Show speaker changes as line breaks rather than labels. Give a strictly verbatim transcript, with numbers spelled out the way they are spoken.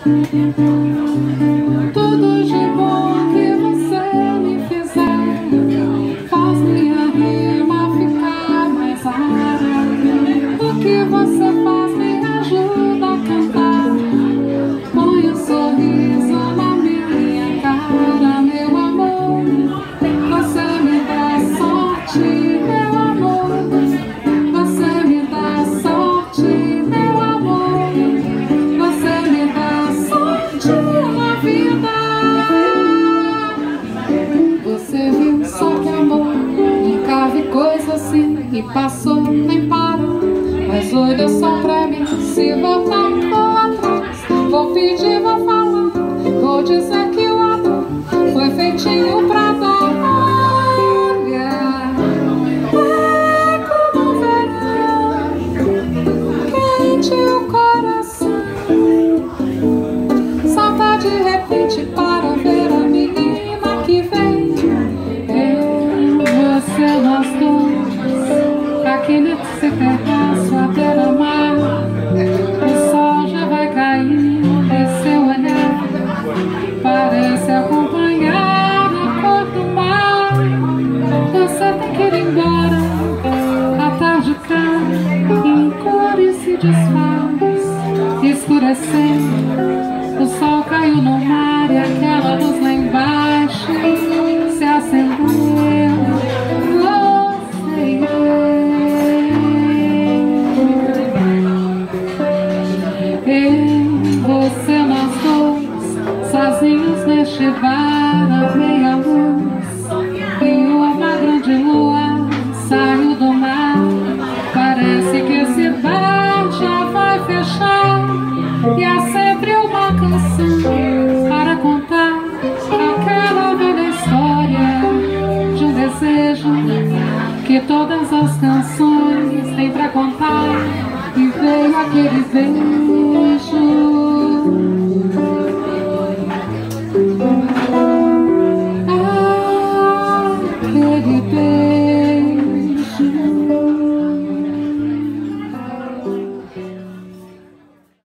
Tudo de bom que você me fizer faz minha rima ficar mais rara. O que você faz me ajuda a cantar. Põe um sorriso na minha cara, meu amor. Você me dá sorte, meu amor. Você me dá sorte, meu amor. Você me dá sorte na vida. Você viu só que amor, nunca vi coisa assim. E passou, nem parou, mas olha só pra mim. Se voltar, vou atrás, vou pedir, vou falar, vou dizer que o amor foi feitinho pra dar. Olha, é como o verão, quente o coração. Salta de repente para ver a menina que vem. Eu, você, nós dois, aqui nesse terraço à beira-mar. O sol já vai caindo e seu olhar parece acompanhar a cor do mar. Você tem que ir embora, a tarde cai em cores se desfaz, escurecendo. O sol caiu no mar e aquela luz lá embaixo se acendeu. Você e eu, eu, você, nós dois, sozinhos neste bar à meia luz. E uma grande lua saiu do mar. Parece que esse bar já vai fechar. E há sempre uma canção para contar aquela velha história de um desejo que todas as canções têm pra contar. E veio aquele beijo, aquele beijo.